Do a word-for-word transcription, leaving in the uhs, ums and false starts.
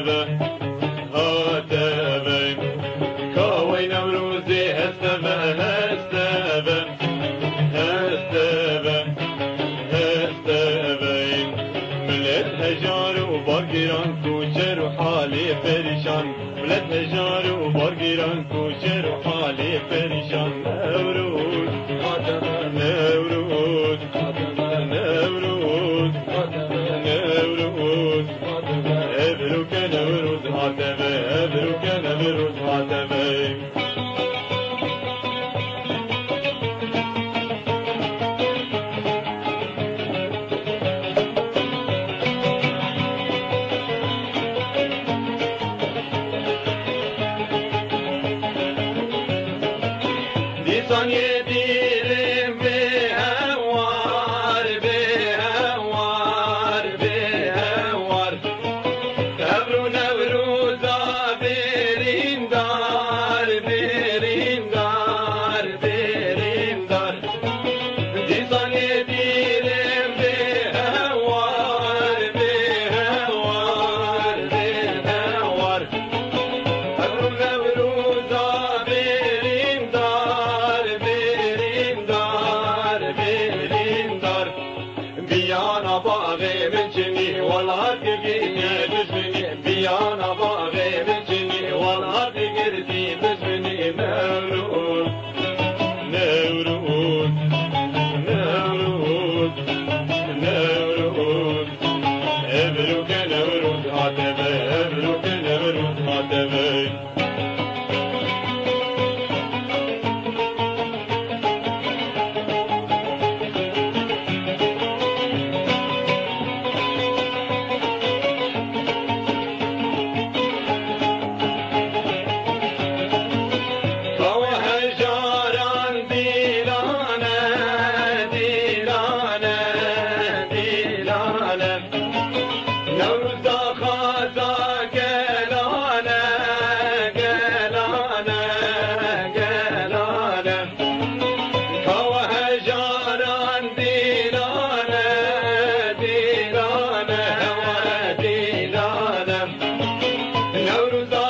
هستبه هاتبه كاوي نوروزي هستبه هستبه هستبه هستبه ملت هجار وبرگیران کوچر و حالی پریشان ملت هجار و برگیران کوچر و حالی پریشان نوروز نوروز نوروز نوروز ابروك نوروز هاتبه ابروك نوروز هاتبه ثانية ديرم بهوار بهوار بهوار تبرو نوروزا برين دار برين دار برين دار دي ثانية ديرم بهوار بهوار بهوار تبرو نوروزا برين دار بيانا باغي من جني والله تقيني بزمني بيانا باغي من جني والله تقردي بزمني نوروز نوروز نوروز نوروز ابروك نوروز هاتبه ابروك نوروز هاتبه نوروزا خازا گلانه گلانه گلانه کاوه هجاران دیلانه دیلانه دیلانه نوروزا